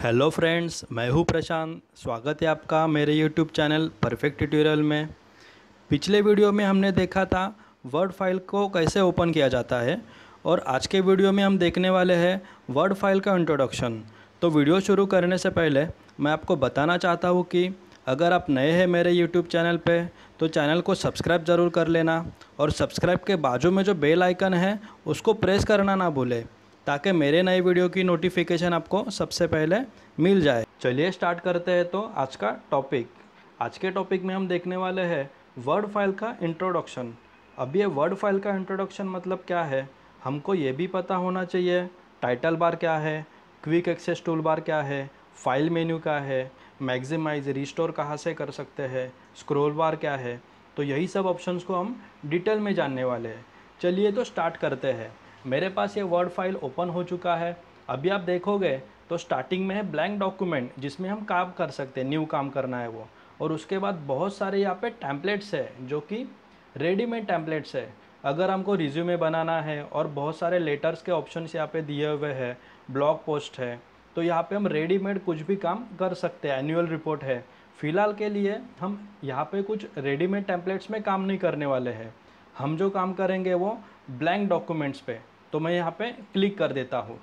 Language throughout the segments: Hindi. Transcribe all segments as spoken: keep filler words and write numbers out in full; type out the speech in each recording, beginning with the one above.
हेलो फ्रेंड्स, मैं हूं प्रशांत। स्वागत है आपका मेरे यूट्यूब चैनल परफेक्ट ट्यूटोरियल में। पिछले वीडियो में हमने देखा था वर्ड फाइल को कैसे ओपन किया जाता है और आज के वीडियो में हम देखने वाले हैं वर्ड फाइल का इंट्रोडक्शन। तो वीडियो शुरू करने से पहले मैं आपको बताना चाहता हूं कि अगर आप नए हैं मेरे यूट्यूब चैनल पे तो चैनल को सब्सक्राइब ज़रूर कर लेना और सब्सक्राइब के बाजू में जो बेल आइकन है उसको प्रेस करना ना भूलें ताकि मेरे नए वीडियो की नोटिफिकेशन आपको सबसे पहले मिल जाए। चलिए स्टार्ट करते हैं। तो आज का टॉपिक आज के टॉपिक में हम देखने वाले हैं वर्ड फाइल का इंट्रोडक्शन। अब ये वर्ड फाइल का इंट्रोडक्शन मतलब क्या है, हमको ये भी पता होना चाहिए टाइटल बार क्या है, क्विक एक्सेस टूल बार क्या है, फाइल मेन्यू क्या है, मैक्सिमाइज रिस्टोर कहाँ से कर सकते हैं, स्क्रॉल बार क्या है। तो यही सब ऑप्शंस को हम डिटेल में जानने वाले हैं। चलिए तो स्टार्ट करते हैं। मेरे पास ये वर्ड फाइल ओपन हो चुका है। अभी आप देखोगे तो स्टार्टिंग में है ब्लैंक डॉक्यूमेंट जिसमें हम काम कर सकते हैं, न्यू काम करना है वो। और उसके बाद बहुत सारे यहाँ पे टेम्पलेट्स है जो कि रेडीमेड टेम्पलेट्स है। अगर हमको रिज्यूमे बनाना है और बहुत सारे लेटर्स के ऑप्शंस यहाँ पे दिए हुए हैं, ब्लॉग पोस्ट है, तो यहाँ पे हम रेडीमेड कुछ भी काम कर सकते हैं। एनुअल रिपोर्ट है। फ़िलहाल के लिए हम यहाँ पे कुछ रेडीमेड टेम्पलेट्स में काम नहीं करने वाले हैं। हम जो काम करेंगे वो ब्लैंक डॉक्यूमेंट्स पे। तो मैं यहाँ पे क्लिक कर देता हूँ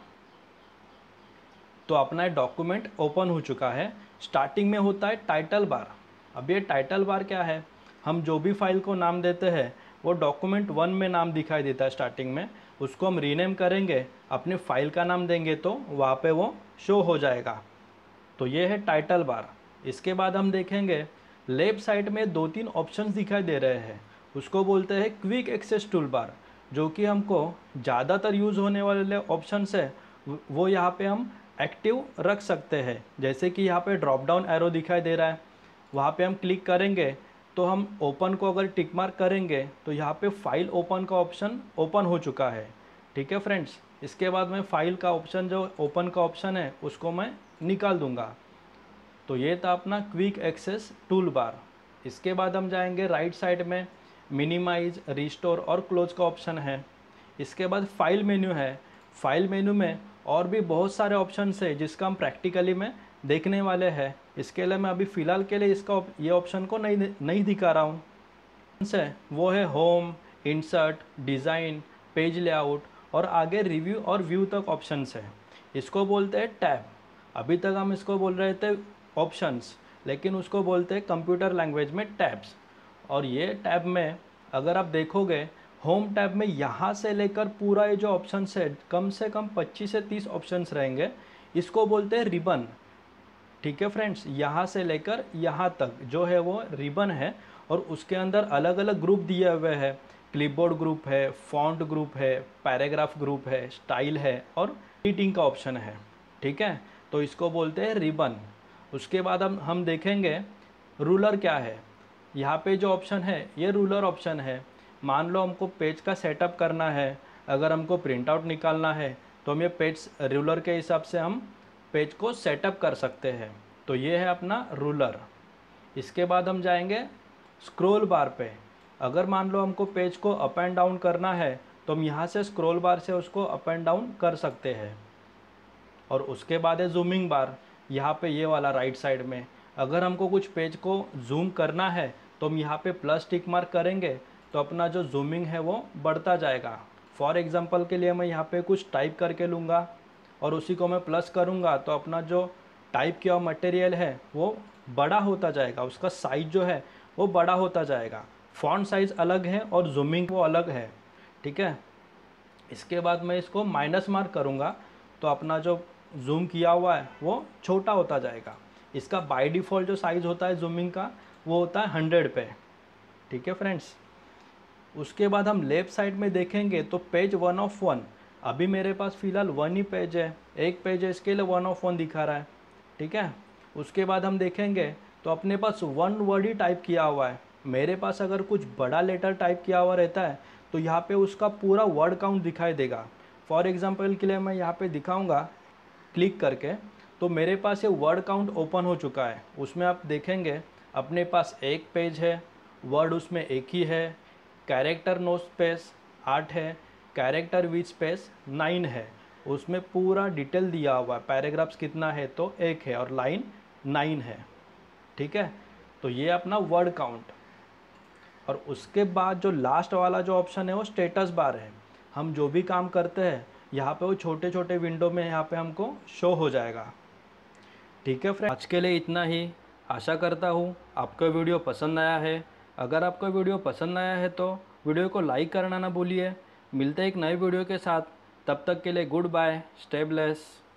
तो अपना डॉक्यूमेंट ओपन हो चुका है। स्टार्टिंग में होता है टाइटल बार। अब ये टाइटल बार क्या है, हम जो भी फाइल को नाम देते हैं वो डॉक्यूमेंट वन में नाम दिखाई देता है स्टार्टिंग में। उसको हम रीनेम करेंगे, अपने फाइल का नाम देंगे तो वहाँ पे वो शो हो जाएगा। तो ये है टाइटल बार। इसके बाद हम देखेंगे लेफ्ट साइड में दो तीन ऑप्शंस दिखाई दे रहे हैं, उसको बोलते हैं क्विक एक्सेस टूल बार, जो कि हमको ज़्यादातर यूज़ होने वाले ऑप्शंस है वो यहाँ पे हम एक्टिव रख सकते हैं। जैसे कि यहाँ पे ड्रॉप डाउन एरो दिखाई दे रहा है, वहाँ पे हम क्लिक करेंगे तो हम ओपन को अगर टिक मार्क करेंगे तो यहाँ पे फाइल ओपन का ऑप्शन ओपन हो चुका है। ठीक है फ्रेंड्स। इसके बाद मैं फाइल का ऑप्शन जो ओपन का ऑप्शन है उसको मैं निकाल दूंगा। तो ये था अपना क्विक एक्सेस टूल बार। इसके बाद हम जाएंगे राइट साइड में, मिनिमाइज, रिस्टोर और क्लोज का ऑप्शन है। इसके बाद फाइल मेन्यू है। फाइल मेन्यू में और भी बहुत सारे ऑप्शन है जिसका हम प्रैक्टिकली में देखने वाले हैं। इसके लिए मैं अभी फ़िलहाल के लिए इसका ये ऑप्शन को नहीं नहीं दिखा रहा हूँ। से वो है home, insert, design, page layout और आगे रिव्यू और व्यू तक ऑप्शंस है। इसको बोलते हैं टैब। अभी तक हम इसको बोल रहे थे ऑप्शंस, लेकिन उसको बोलते हैं कंप्यूटर लैंग्वेज में टैब्स। और ये टैब में अगर आप देखोगे होम टैब में यहाँ से लेकर पूरा ये जो ऑप्शंस है कम से कम पच्चीस से तीस ऑप्शंस रहेंगे। इसको बोलते हैं रिबन। ठीक है फ्रेंड्स, यहाँ से लेकर यहाँ तक जो है वो रिबन है और उसके अंदर अलग अलग ग्रुप दिए हुए हैं। क्लिपबोर्ड ग्रुप है, फॉन्ट ग्रुप है, पैराग्राफ ग्रुप है, स्टाइल है और एडिटिंग का ऑप्शन है। ठीक है, तो इसको बोलते हैं रिबन। उसके बाद हम हम देखेंगे रूलर क्या है। यहाँ पे जो ऑप्शन है ये रूलर ऑप्शन है। मान लो हमको पेज का सेटअप करना है, अगर हमको प्रिंट आउट निकालना है तो हम ये पेज रूलर के हिसाब से हम पेज को सेटअप कर सकते हैं। तो ये है अपना रूलर। इसके बाद हम जाएंगे स्क्रॉल बार पे। अगर मान लो हमको पेज को अप एंड डाउन करना है तो हम यहाँ से स्क्रॉल बार से उसको अप एंड डाउन कर सकते हैं। और उसके बाद है जूमिंग बार। यहाँ पे ये वाला राइट साइड में अगर हमको कुछ पेज को जूम करना है तो हम यहाँ पे प्लस टिक मार्क करेंगे तो अपना जो जूमिंग है वो बढ़ता जाएगा। फॉर एग्जांपल के लिए मैं यहाँ पे कुछ टाइप करके लूँगा और उसी को मैं प्लस करूँगा तो अपना जो टाइप किया हुआ मटेरियल है वो बड़ा होता जाएगा, उसका साइज़ जो है वो बड़ा होता जाएगा। फॉन्ट साइज़ अलग है और जूमिंग वो अलग है। ठीक है। इसके बाद मैं इसको माइनस मार्क करूँगा तो अपना जो जूम किया हुआ है वो छोटा होता जाएगा। इसका बाय डिफ़ॉल्ट जो साइज़ होता है जूमिंग का वो होता है हंड्रेड पे। ठीक है फ्रेंड्स। उसके बाद हम लेफ़्ट साइड में देखेंगे तो पेज वन ऑफ वन। अभी मेरे पास फ़िलहाल वन ही पेज है, एक पेज है, इसके लिए वन ऑफ वन दिखा रहा है। ठीक है। उसके बाद हम देखेंगे तो अपने पास वन वर्ड ही टाइप किया हुआ है। मेरे पास अगर कुछ बड़ा लेटर टाइप किया हुआ रहता है तो यहाँ पे उसका पूरा वर्ड काउंट दिखाई देगा। फॉर एग्जांपल के लिए मैं यहाँ पे दिखाऊंगा क्लिक करके तो मेरे पास ये वर्ड काउंट ओपन हो चुका है। उसमें आप देखेंगे अपने पास एक पेज है, वर्ड उसमें एक ही है, कैरेक्टर नो स्पेस आठ है, कैरेक्टर विथ स्पेस नाइन है। उसमें पूरा डिटेल दिया हुआ है। पैराग्राफ्स कितना है तो एक है और लाइन नाइन है, ठीक है। तो ये अपना वर्ड काउंट। और उसके बाद जो लास्ट वाला जो ऑप्शन है वो स्टेटस बार है। हम जो भी काम करते हैं यहाँ पे वो छोटे छोटे विंडो में यहाँ पे हमको शो हो जाएगा। ठीक है फ्रेंड, आज के लिए इतना ही। आशा करता हूँ आपको वीडियो पसंद आया है। अगर आपको वीडियो पसंद आया है तो वीडियो को लाइक करना ना भूलिए। मिलते हैं एक नए वीडियो के साथ, तब तक के लिए गुड बाय, स्टे ब्लेस।